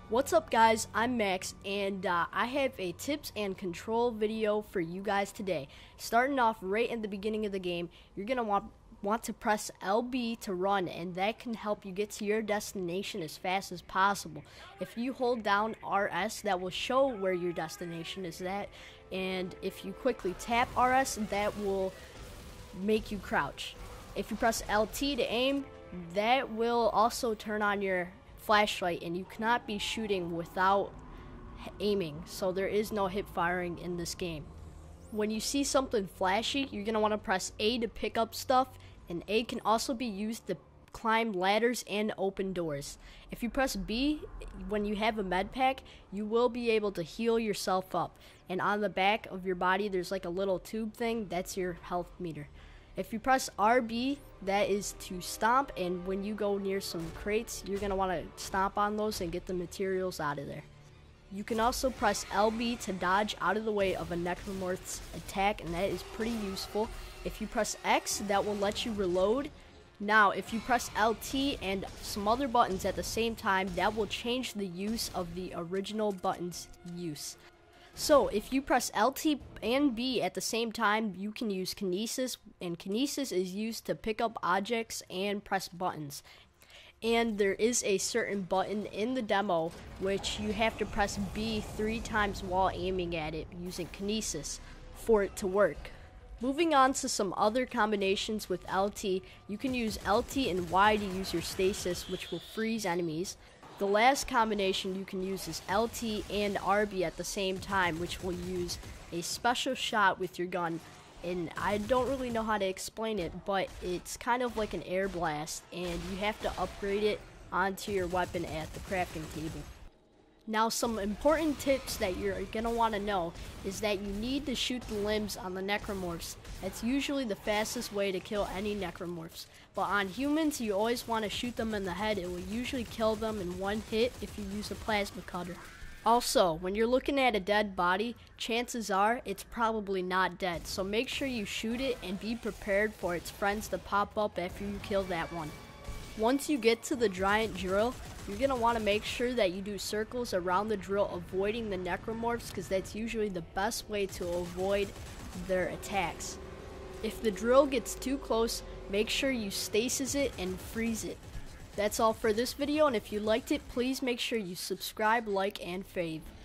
What's up guys, I'm Max and I have a tips and control video for you guys today. Starting off right in the beginning of the game, you're going to want to press LB to run, and that can help you get to your destination as fast as possible. If you hold down RS, that will show where your destination is at, and if you quickly tap RS, that will make you crouch. If you press LT to aim, that will also turn on your flashlight, and you cannot be shooting without aiming, so there is no hip firing in this game. When you see something flashy, you're going to want to press A to pick up stuff, and A can also be used to climb ladders and open doors. If you press B when you have a med pack, you will be able to heal yourself up, and on the back of your body there's like a little tube thing, that's your health meter. If you press RB, that is to stomp, and when you go near some crates, you're going to want to stomp on those and get the materials out of there. You can also press LB to dodge out of the way of a necromorph's attack, and that is pretty useful. If you press X, that will let you reload. Now, if you press LT and some other buttons at the same time, that will change the use of the original button's use. So, if you press LT and B at the same time, you can use Kinesis, and Kinesis is used to pick up objects and press buttons. And there is a certain button in the demo which you have to press B 3 times while aiming at it using Kinesis for it to work. Moving on to some other combinations with LT, you can use LT and Y to use your stasis, which will freeze enemies. The last combination you can use is LT and RB at the same time, which will use a special shot with your gun, and I don't really know how to explain it, but it's kind of like an air blast, and you have to upgrade it onto your weapon at the crafting table. Now, some important tips that you're going to want to know is that you need to shoot the limbs on the necromorphs. That's usually the fastest way to kill any necromorphs. But on humans, you always want to shoot them in the head. It will usually kill them in one hit if you use a plasma cutter. Also, when you're looking at a dead body, chances are it's probably not dead. So make sure you shoot it and be prepared for its friends to pop up after you kill that one. Once you get to the giant drill, you're going to want to make sure that you do circles around the drill, avoiding the necromorphs, because that's usually the best way to avoid their attacks. If the drill gets too close, make sure you stasis it and freeze it. That's all for this video, and if you liked it, please make sure you subscribe, like, and fave.